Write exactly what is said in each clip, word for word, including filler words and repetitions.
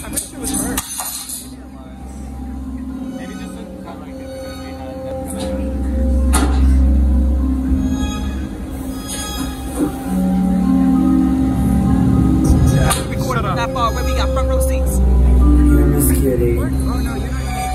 wish it was her. Maybe just kind of like it because we had that. Record that far where we got front row seats. You're just kidding. Oh no, you're not.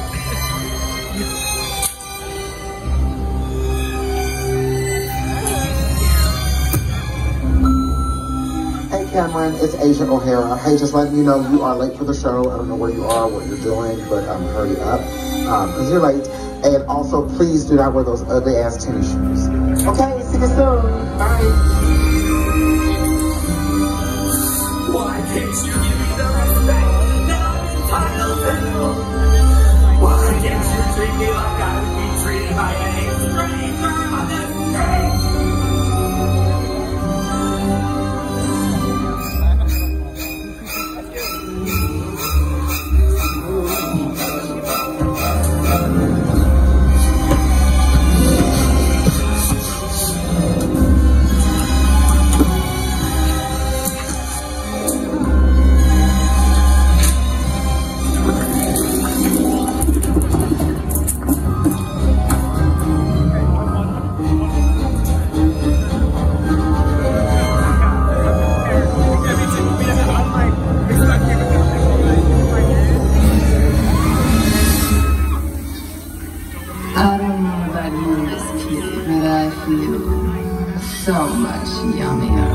Cameron, it's Asia O'Hara. Hey, just letting you know you are late for the show. I don't know where you are, what you're doing, but um, hurry up because um, you're late. And also, please do not wear those ugly ass tennis shoes. Okay, see you soon. Bye. Why can't you give me the respect that I'm entitled to? Why can't you treat me like I would be treated by any stranger on the street? So much yummier.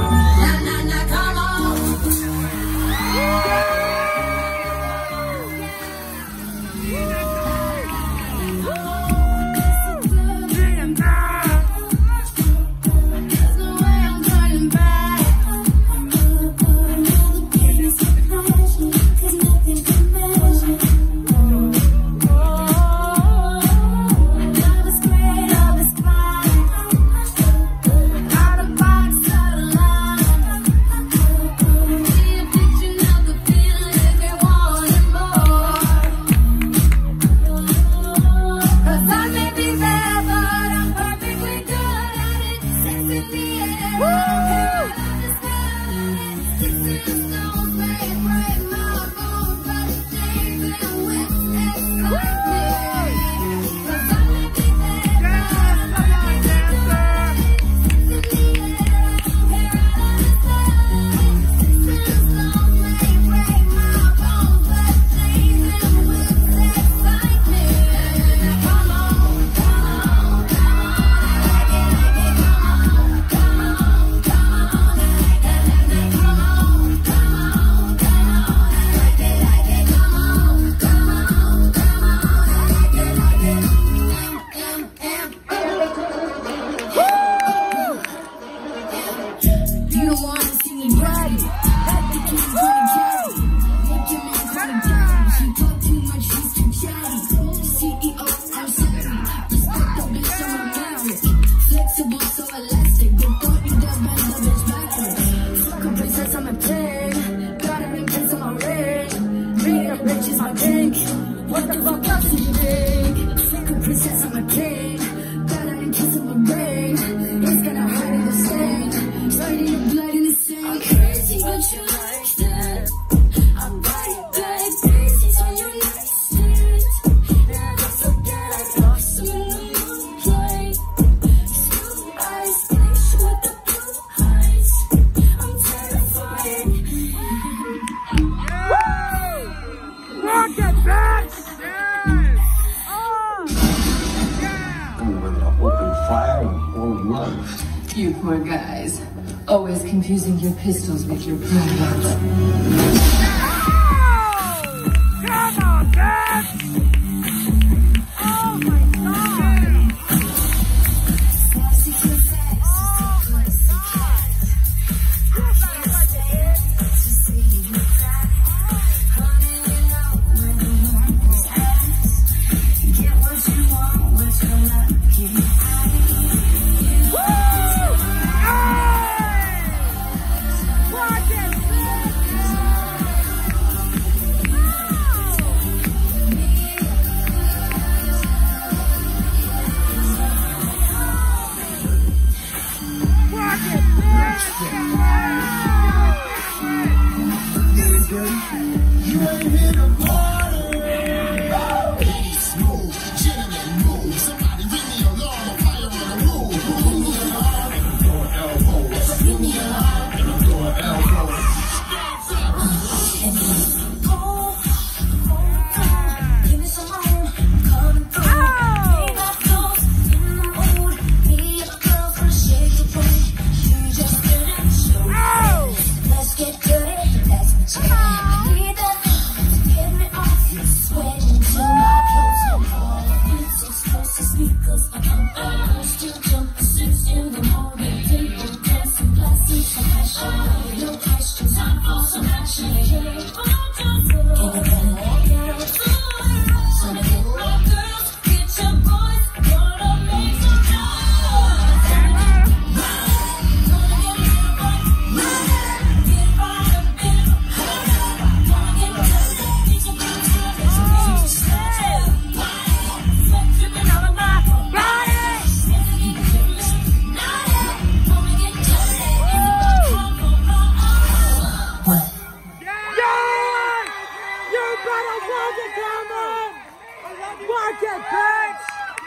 You poor guys, always confusing your pistols with your pride. Come on, Dad! Oh my God! Work it, bitch!